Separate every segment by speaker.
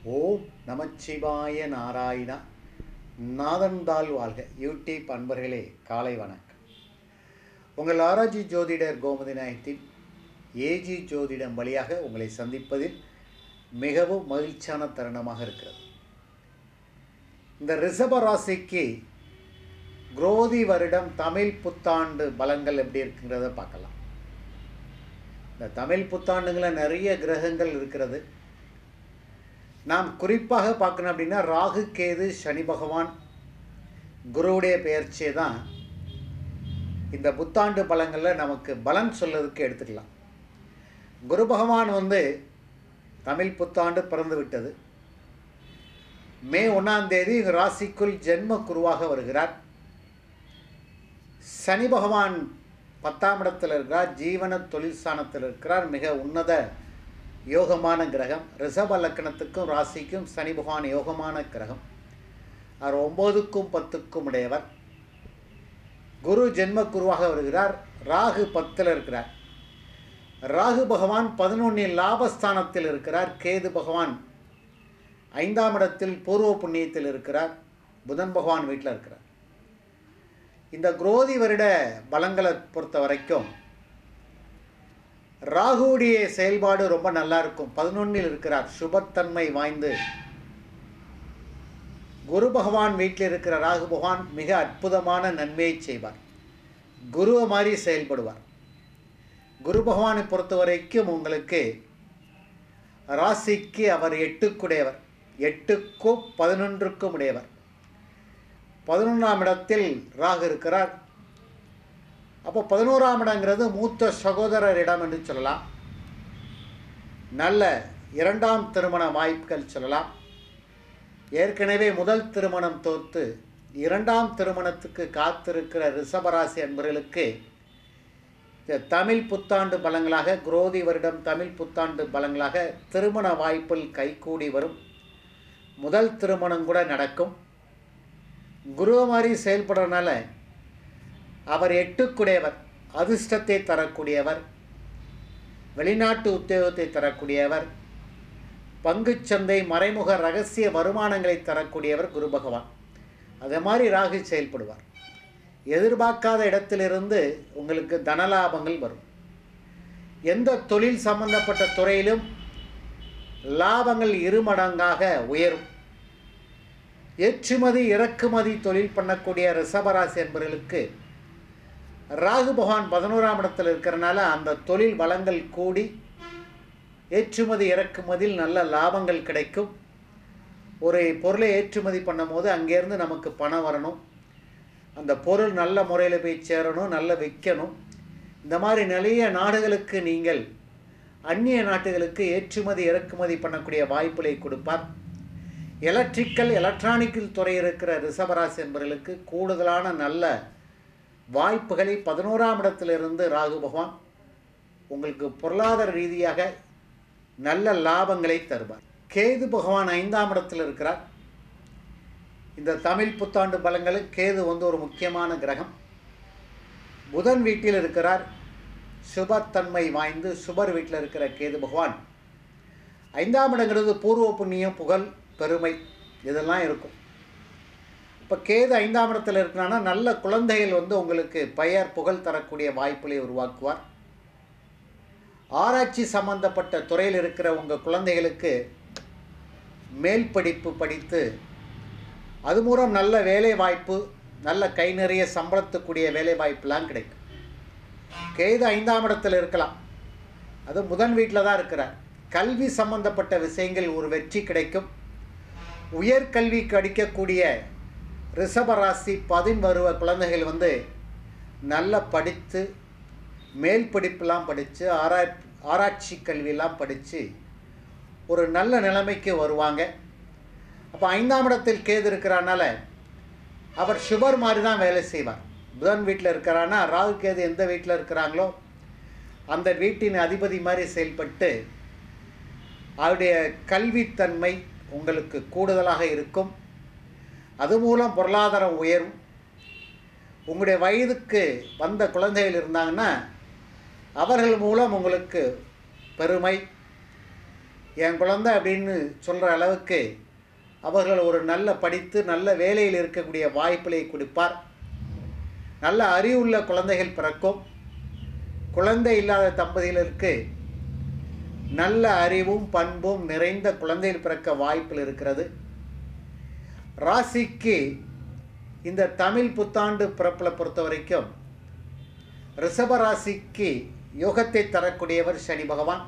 Speaker 1: ஓம் நமச்சிவாய நாராயணா. நாதந்தாள் வாழ்க. யூடியூப் அன்பர்களே, காலை வணக்கம். உங்கள் ஆராய்ச்சி ஜோதிடர் கோமதி நாயகத்தின் ஏஜி ஜோதிடம் வழியாக உங்களை சந்திப்பதில் மிகவும் மகிழ்ச்சியான தருணமாக இருக்கிறது. இந்த ரிஷப ராசிக்கு குரோதி வருடம் தமிழ் புத்தாண்டு பலங்கள் எப்படி இருக்குங்கிறத பார்க்கலாம். இந்த தமிழ் புத்தாண்டுங்களில் நிறைய கிரகங்கள் இருக்கிறது. நாம் குறிப்பாக பார்க்கணும் அப்படின்னா ராகு, கேது, சனி பகவான், குருவுடைய பெயர்ச்சியை தான் இந்த புத்தாண்டு பலங்களில் நமக்கு பலன் சொல்றதுக்கு எடுத்துக்கலாம். குரு பகவான் தமிழ் புத்தாண்டு பிறந்து விட்டது. மே 1ஆம் தேதி ராசிக்குள் ஜென்ம குருவாக வருகிறார். சனி பகவான் 10ஆம் இடத்தில் இருக்கிறார், ஜீவன தொழில் ஸ்தானத்தில் இருக்கிறார். மிக உன்னத யோகமான கிரகம். ரிஷப லக்கணத்துக்கும் ராசிக்கும் சனி பகவான் யோகமான கிரகம். அவர் 9க்கும் 10க்கும் உடையவர். குரு ஜென்ம குருவாக வருகிறார். ராகு 10ல் இருக்கிறார். ராகு பகவான் 11 லாபஸ்தானத்தில் இருக்கிறார். கேது பகவான் 5ஆம் இடத்தில் பூர்வ புண்ணியத்தில் இருக்கிறார். புதன் பகவான் வீட்டில் இருக்கிறார். இந்த குரோதி வருட பலங்களை பொறுத்த வரைக்கும் ராகுவுடைய செயல்பாடு ரொம்ப நல்லா இருக்கும். 11ல் இருக்கிறார், சுபத்தன்மை வாய்ந்து. குரு பகவான் வீட்டில் இருக்கிற ராகு பகவான் மிக அற்புதமான நன்மையை செய்வார். குருவை மாதிரி செயல்படுவார். குரு பகவானை பொறுத்த வரைக்கும் உங்களுக்கு ராசிக்கு அவர் 8க்குடையவர், 8க்கும் 11க்கும் உடையவர். 11ஆம் இடத்தில் ராகு இருக்கிறார். அப்போ 11ஆம் இடங்கிறது மூத்த சகோதரர் இடம் என்று சொல்லலாம். நல்ல 2ஆம் திருமண வாய்ப்புகள் சொல்லலாம். ஏற்கனவே முதல் திருமணம் தோற்று 2ஆம் திருமணத்துக்கு காத்திருக்கிற ரிஷபராசி அன்பர்களுக்கு தமிழ் புத்தாண்டு பலங்களாக, குரோதி வருடம் தமிழ் புத்தாண்டு பலங்களாக திருமண வாய்ப்பில் கைகூடி வரும். முதல் திருமணம் கூட நடக்கும். குரு மாதிரி செயல்படுறதுனால அவர் 8க்குடையவர், அதிர்ஷ்டத்தை தரக்கூடியவர், வெளிநாட்டு உத்தியோகத்தை தரக்கூடியவர், பங்குச்சந்தை, மறைமுக ரகசிய வருமானங்களை தரக்கூடியவர் குரு பகவான். அதே மாதிரி ராகு செயல்படுவார். எதிர்பார்க்காத இடத்திலிருந்து உங்களுக்கு தனலாபங்கள் வரும். எந்த தொழில் சம்பந்தப்பட்ட துறையிலும் லாபங்கள் 2 மடங்காக உயரும். ஏற்றுமதி இறக்குமதி தொழில் பண்ணக்கூடிய ரிஷபராசி என்பவர்களுக்கு ராகு பகவான் 11ஆம் இடத்தில் இருக்கிறனால அந்த தொழில் வளங்கள் கூடி ஏற்றுமதி இறக்குமதியில் நல்ல லாபங்கள் கிடைக்கும். ஒரு பொருளை ஏற்றுமதி பண்ணும் போது அங்கேருந்து நமக்கு பணம் வரணும். அந்த பொருள் நல்ல முறையில் போய் சேரணும், நல்ல விற்கணும். இந்த மாதிரி நிறைய நாடுகளுக்கு நீங்கள் அந்நிய நாட்டுகளுக்கு ஏற்றுமதி இறக்குமதி பண்ணக்கூடிய வாய்ப்புகளை கொடுப்பார். எலக்ட்ரானிக்கல் துறை இருக்கிற ரிஷபராசி என்பவர்களுக்கு கூடுதலான நல்ல வாய்ப்புகளை 11ஆம் இடத்திலிருந்து ராகு பகவான் உங்களுக்கு பொருளாதார ரீதியாக நல்ல லாபங்களை தருவார். கேது பகவான் 5ஆம் இடத்தில் இருக்கிறார். இந்த தமிழ் புத்தாண்டு பலங்களுக்கு கேது ஒரு முக்கியமான கிரகம். புதன் வீட்டில் இருக்கிறார், சுபத்தன்மை வாய்ந்து. சுபர் வீட்டில் இருக்கிற கேது பகவான் 5ஆம் இடங்கிறது பூர்வ புண்ணியம், புகழ், பெருமை இதெல்லாம் இருக்கும். இப்போ கேது 5ஆம் இடத்தில் இருக்கிறான்னா நல்ல குழந்தைகள் உங்களுக்கு பெயர் புகழ் தரக்கூடிய வாய்ப்புகளை உருவாக்குவார். ஆராய்ச்சி சம்பந்தப்பட்ட துறையில் இருக்கிற உங்கள் குழந்தைகளுக்கு மேல் படிப்பு படித்து அது மூலம் நல்ல வேலை வாய்ப்பு, நல்ல கை நிறைய சம்பளத்துக்கூடிய வேலை வாய்ப்புலாம் கிடைக்கும். கேது 5ஆம் இடத்தில் இருக்கலாம், அது புதன் வீட்டில் தான் இருக்கிறார். கல்வி சம்பந்தப்பட்ட விஷயங்கள் ஒரு வெற்றி கிடைக்கும். உயர்கல்விக்கு அடிக்கக்கூடிய ரிஷபராசி 10 வருவ குழந்தைகள் நல்லா படித்து மேல் படிப்பெல்லாம் படித்து ஆராய்ச்சி கல்வியெல்லாம் படித்து ஒரு நல்ல நிலைமைக்கு வருவாங்க. அப்போ 5ஆம் இடத்தில் கேது இருக்கிறனால அவர் சுபர் மாதிரி தான் வேலை செய்வார். புதன் வீட்டில் இருக்கிறான்னா ராகு கேது எந்த வீட்டில் இருக்கிறாங்களோ அந்த வீட்டின் அதிபதி மாதிரி செயல்பட்டு அவருடைய கல்வித்தன்மை உங்களுக்கு கூடுதலாக இருக்கும். அது மூலம் பொருளாதாரம் உயரும். உங்களுடைய வயதுக்கு வந்த குழந்தைகள் இருந்தாங்கன்னா அவர்கள் மூலம் உங்களுக்கு பெருமை, என் குழந்தை அப்படின்னு சொல்கிற அளவுக்கு அவர்கள் ஒரு நல்ல படித்து நல்ல வேலையில் இருக்கக்கூடிய வாய்ப்புகளை கொடுப்பார். நல்ல அறிவுள்ள குழந்தைகள் பிறக்கும். குழந்தை இல்லாத தம்பதியினருக்கு நல்ல அறிவும் பண்பும் நிறைந்த குழந்தைகள் பிறக்க வாய்ப்பில் இருக்கிறது. ராசிக்கு இந்த தமிழ் புத்தாண்டு பிறப்பில் பொறுத்த வரைக்கும் ரிஷப ராசிக்கு யோகத்தை தரக்கூடியவர் சனி பகவான்.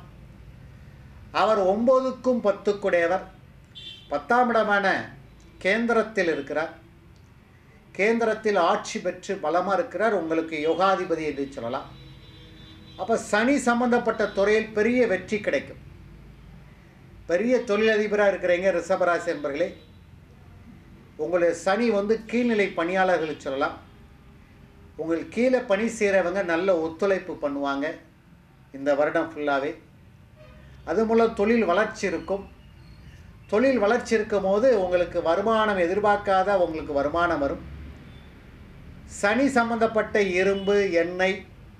Speaker 1: அவர் 9க்கும் 10க்குடையவர். 10ஆம் இடமான கேந்திரத்தில் இருக்கிறார். கேந்திரத்தில் ஆட்சி பெற்று பலமாக இருக்கிறார். உங்களுக்கு யோகாதிபதி என்று சொல்லலாம். அப்போ சனி சம்பந்தப்பட்ட துறையில் பெரிய வெற்றி கிடைக்கும். பெரிய தொழிலதிபராக இருக்கிறீங்க ரிஷபராசி என்பர்களே. உங்களுடைய சனி கீழ்நிலை பணியாளர்கள் சொல்லலாம். உங்களுக்கு கீழே பணி செய்கிறவங்க நல்ல ஒத்துழைப்பு பண்ணுவாங்க இந்த வருடம் ஃபுல்லாகவே. அது மூலம் தொழில் வளர்ச்சி இருக்கும். தொழில் வளர்ச்சி இருக்கும் போது உங்களுக்கு வருமானம் எதிர்பார்க்காத உங்களுக்கு வருமானம் வரும். சனி சம்பந்தப்பட்ட இரும்பு, எண்ணெய்,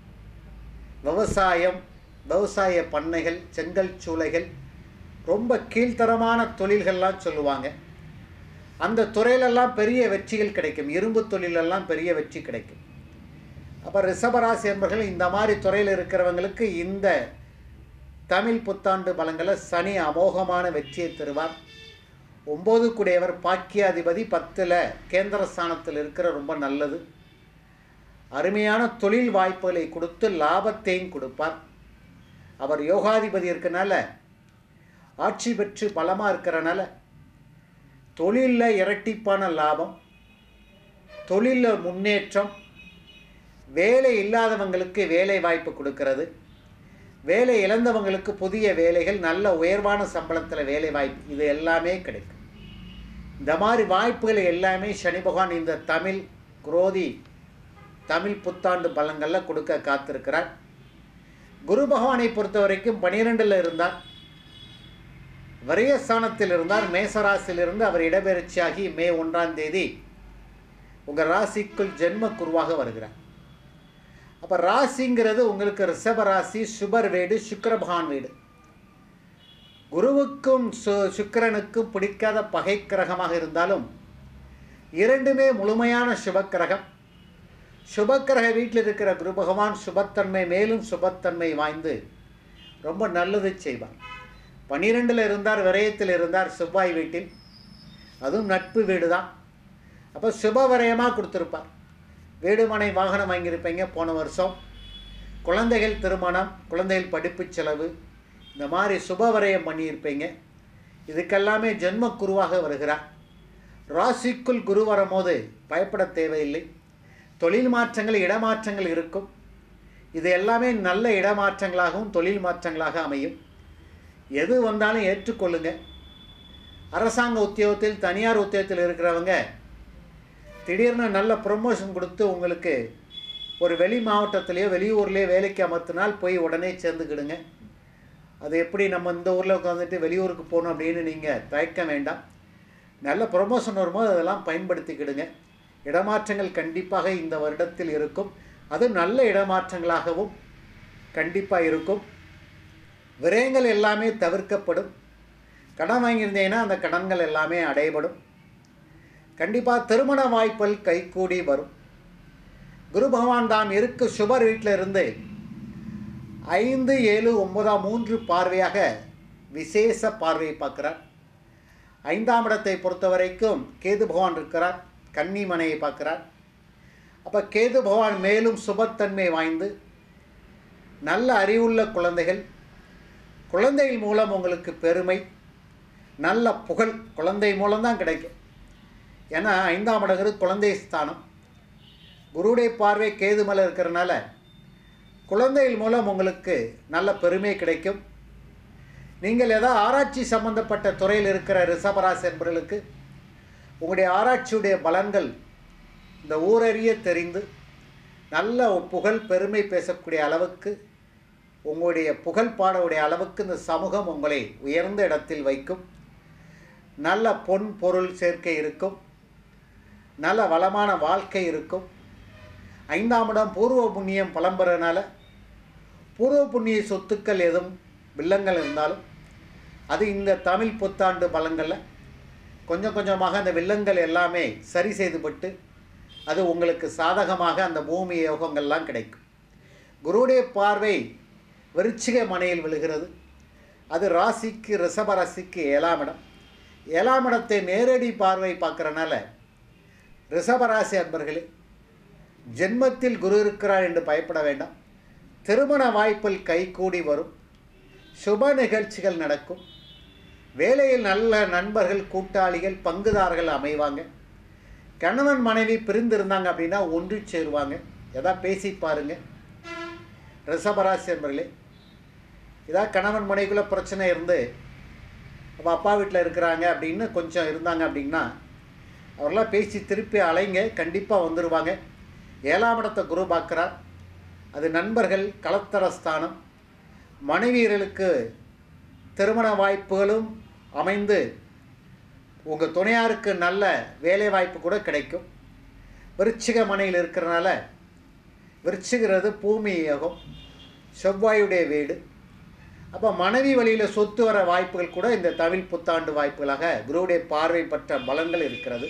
Speaker 1: விவசாயம், விவசாய பண்ணைகள், செங்கல் சூளைகள், ரொம்ப கீழ்த்தரமான தொழில்கள்லாம் சொல்லுவாங்க. அந்த துறையிலெல்லாம் பெரிய வெற்றிகள் கிடைக்கும். இரும்பு தொழிலெல்லாம் பெரிய வெற்றி கிடைக்கும். அப்போ ரிஷபராசி என்பர்கள் இந்த மாதிரி துறையில் இருக்கிறவங்களுக்கு இந்த தமிழ் புத்தாண்டு பலங்களை சனி அமோகமான வெற்றியை தருவார். 9க்குடையவர் பாக்கியாதிபதி 10ல் கேந்திர ஸ்தானத்தில் இருக்கிற ரொம்ப நல்லது. அருமையான தொழில் வாய்ப்புகளை கொடுத்து லாபத்தையும் கொடுப்பார். அவர் யோகாதிபதி இருக்கனால, ஆட்சி பெற்று பலமாக இருக்கிறனால தொழிலில் இரட்டிப்பான லாபம், தொழிலில் முன்னேற்றம், வேலை இல்லாதவங்களுக்கு வேலை வாய்ப்பு கொடுக்கிறது, வேலை இழந்தவங்களுக்கு புதிய வேலைகள், நல்ல உயர்வான சம்பளத்தில் வேலை வாய்ப்பு, இது எல்லாமே கிடைக்கும். இந்த மாதிரி வாய்ப்புகள் எல்லாமே சனி பகவான் இந்த தமிழ் புத்தாண்டு பலன்களில் கொடுக்க காத்திருக்கிறார். குரு பகவானை பொறுத்த வரைக்கும் 12ல் இருந்தார். விரயஸ்தானத்தில் இருந்தார். மேசராசியிலிருந்து அவர் இடப்பெயர்ச்சியாகி மே 1ஆம் தேதி உங்கள் ராசிக்குள் ஜென்ம குருவாக வருகிறார். அப்போ ராசிங்கிறது உங்களுக்கு ரிஷப ராசி, சுபர் வீடு, சுக்கிர பகவான் வீடு. குருவுக்கும் சுக்கிரனுக்கும் பிடிக்காத பகை கிரகமாக இருந்தாலும் இரண்டுமே முழுமையான சுபக்கிரகம். சுபக்கிரக வீட்டில் இருக்கிற குரு பகவான் சுபத்தன்மை, மேலும் சுபத்தன்மை வாய்ந்து ரொம்ப நல்லது செய்வார். 12ல் இருந்தார், விரயத்தில் இருந்தார், செவ்வாய் வீட்டில், அதுவும் நட்பு வீடு தான். அப்போ சுப விரயமாக கொடுத்துருப்பார். வீடு மனை வாகனம் வாங்கியிருப்பீங்க போன வருஷம். குழந்தைகள் திருமணம், குழந்தைகள் படிப்பு செலவு, இந்த மாதிரி சுப விரயம் பண்ணியிருப்பீங்க. இதுக்கெல்லாமே ஜென்ம குருவாக வருகிறார். ராசிக்குள் குரு வரும்போது பயப்பட தேவையில்லை. தொழில் மாற்றங்கள், இடமாற்றங்கள் இருக்கும். இது எல்லாமே நல்ல இடமாற்றங்களாகவும் தொழில் மாற்றங்களாக அமையும். எது வந்தாலும் ஏற்றுக்கொள்ளுங்க. அரசாங்க உத்தியோகத்தில், தனியார் உத்தியோகத்தில் இருக்கிறவங்க திடீர்னு நல்ல ப்ரொமோஷன் கொடுத்து உங்களுக்கு ஒரு வெளி மாவட்டத்திலேயோ வெளியூர்லேயோ வேலைக்கு அமர்த்தினால் போய் உடனே சேர்ந்துக்கிடுங்க. அது எப்படி நம்ம இந்த ஊரில் உட்காந்துட்டு வெளியூருக்கு போகணும் அப்படின்னு நீங்கள் தயக்க வேண்டாம். நல்ல ப்ரொமோஷன் வரும்போது அதெல்லாம் பயன்படுத்திக்கிடுங்க. இடமாற்றங்கள் கண்டிப்பாக இந்த வருடத்தில் இருக்கும். அது நல்ல இடமாற்றங்களாகவும் கண்டிப்பாக இருக்கும். விரயங்கள் எல்லாமே தவிர்க்கப்படும். கடன் வாங்கியிருந்தீங்கன்னா அந்த கடன்கள் எல்லாமே அடைபடும். கண்டிப்பாக திருமண வாய்ப்புகள் கைகூடி வரும். குரு பகவான் தான் இருக்கு சுபர் வீட்டில் இருந்து 5, 7, 9 3 பார்வையாக விசேஷ பார்வையை பார்க்குறார். 5ஆம் இடத்தை பொறுத்த வரைக்கும் கேது பகவான் இருக்கிறார். கன்னி மனையை பார்க்குறார். அப்போ கேது பகவான் மேலும் சுபத்தன்மை வாய்ந்து நல்ல அறிவுள்ள குழந்தைகள், குழந்தைகள் மூலம் உங்களுக்கு பெருமை, நல்ல புகழ் குழந்தை மூலம்தான் கிடைக்கும். ஏன்னா 5ஆம் இடங்கிறது குழந்தை ஸ்தானம். குருவுடைய பார்வை கேது மேலே இருக்கிறனால குழந்தைகள் மூலம் உங்களுக்கு நல்ல பெருமை கிடைக்கும். நீங்கள் ஏதாவது ஆராய்ச்சி சம்பந்தப்பட்ட துறையில் இருக்கிற ரிஷபராசி என்பவர்களுக்கு உங்களுடைய ஆராய்ச்சியுடைய பலன்கள் இந்த ஊரறிய தெரிந்து நல்ல புகழ் பெருமை பேசக்கூடிய அளவுக்கு, உங்களுடைய புகழ் பாடக்கூடிய அளவுக்கு இந்த சமூகம் உங்களை உயர்ந்த இடத்தில் வைக்கும். நல்ல பொன் பொருள் சேர்க்கை இருக்கும். நல்ல வளமான வாழ்க்கை இருக்கும். 5ஆம் இடம் பூர்வ புண்ணியம் பலம் பெறனால பூர்வ புண்ணிய சொத்துக்கள் எதுவும் வில்லங்கள் இருந்தாலும் அது இந்த தமிழ் புத்தாண்டு பலன்களில் கொஞ்சம் கொஞ்சமாக அந்த வில்லங்கள் எல்லாமே சரி செய்துபட்டு அது உங்களுக்கு சாதகமாக அந்த பூமி யோகங்கள்லாம் கிடைக்கும். குருவுடைய பார்வை விருச்சிக மனையில் விழுகிறது. அது ராசிக்கு ரிஷப ராசிக்கு 7ஆம் இடம். 7ஆம் இடத்தை நேரடி பார்வை பார்க்குறனால ரிஷபராசி அன்பர்களே, ஜென்மத்தில் குரு இருக்கிறார் என்று பயப்பட வேண்டாம். திருமண வாய்ப்பில் கைகூடி வரும். சுப நிகழ்ச்சிகள் நடக்கும். வேலையில் நல்ல நண்பர்கள், கூட்டாளிகள், பங்குதாரர்கள் அமைவாங்க. கணவன் மனைவி பிரிந்திருந்தாங்க அப்படின்னா ஒன்று சேருவாங்க. எதாவது பேசி பாருங்க. ரிஷபராசி அன்பர்களே, ஏதாவது கணவன் மனைவிக்குள்ளே பிரச்சனை இருந்து அப்போ அப்பா வீட்டில் இருக்கிறாங்க அப்படின்னு கொஞ்சம் இருந்தாங்க அப்படின்னா அவரெல்லாம் பேசி திருப்பி அலைங்க, கண்டிப்பாக வந்துடுவாங்க. 7ஆம் இடத்தை குரு பார்க்குறார். அது நண்பர்கள், கலத்தரஸ்தானம். மனைவியர்களுக்கு திருமண வாய்ப்புகளும் அமைந்து உங்கள் துணையாருக்கு நல்ல வேலை வாய்ப்பு கூட கிடைக்கும். விருச்சிக மனையில் இருக்கிறனால விருச்சிகிறது பூமி யோகம், செவ்வாயுடைய வீடு. அப்போ மனைவி வழியில் சொத்து வர வாய்ப்புகள் கூட இந்த தமிழ் புத்தாண்டு வாய்ப்புகளாக குருவுடைய பார்வை பெற்ற பலன்கள் இருக்கிறது.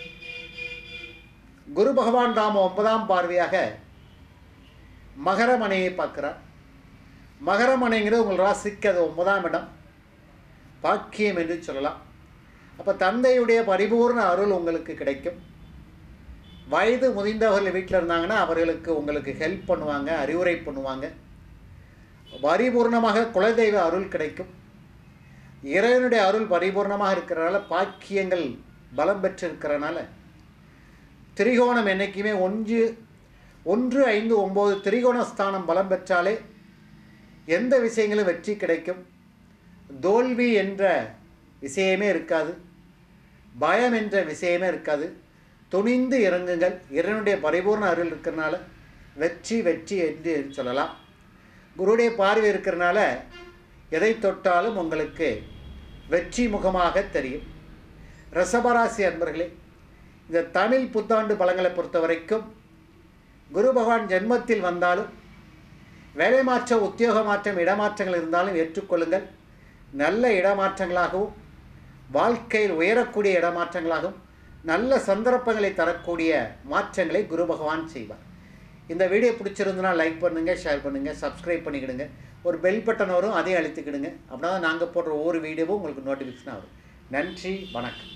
Speaker 1: குரு பகவான் ராம 9ஆம் பார்வையாக மகர மனையை பார்க்குறார். மகர மனைங்கிறது உங்கள் ராசிக்கு அது 9ஆம் இடம், பாக்கியம் என்று சொல்லலாம். அப்போ தந்தையுடைய பரிபூர்ண அருள் உங்களுக்கு கிடைக்கும். வயது முதிர்ந்தவர்கள் வீட்டில் இருந்தாங்கன்னா அவர்களுக்கு உங்களுக்கு ஹெல்ப் பண்ணுவாங்க, அறிவுரை பண்ணுவாங்க. பரிபூர்ணமாக குலதெய்வ அருள் கிடைக்கும். இறைவனுடைய அருள் பரிபூர்ணமாக இருக்கிறனால, பாக்கியங்கள் பலம் பெற்றிருக்கிறனால, திரிகோணம் என்றைக்குமே 1, 5, 9 திரிகோணஸ்தானம் பலம் பெற்றாலே எந்த விஷயங்களும் வெற்றி கிடைக்கும். தோல்வி என்ற விஷயமே இருக்காது, பயம் என்ற விஷயமே இருக்காது. துணிந்து இறங்குங்கள். இறைவனுடைய பரிபூர்ண அருள் இருக்கிறனால வெற்றி வெற்றி என்று சொல்லலாம். குருடைய பார்வை இருக்கிறனால எதை தொட்டாலும் உங்களுக்கு வெற்றி முகமாக தெரியும். ரிஷபராசி அன்பர்களே, இந்த தமிழ் புத்தாண்டு பலங்களை பொறுத்த வரைக்கும் குரு பகவான் ஜென்மத்தில் வந்தாலும் வேலை மாற்றம், உத்தியோக மாற்றம், இடமாற்றங்கள் இருந்தாலும் ஏற்றுக்கொள்ளுங்கள். நல்ல இடமாற்றங்களாகவும் வாழ்க்கையில் உயரக்கூடிய இடமாற்றங்களாகவும் நல்ல சந்தர்ப்பங்களை தரக்கூடிய மாற்றங்களை குரு பகவான் செய்வார். இந்த வீடியோ பிடிச்சிருந்துன்னா லைக் பண்ணுங்கள், ஷேர் பண்ணுங்கள், சப்ஸ்கிரைப் பண்ணிக்கிடுங்க. ஒரு பெல் பட்டன் வரும், அதையும் அழுத்திக்கிடுங்க. அப்படின்னா நாங்கள் போடுற ஒவ்வொரு வீடியோவும் உங்களுக்கு நோட்டிஃபிகேஷனாக வரும். நன்றி, வணக்கம்.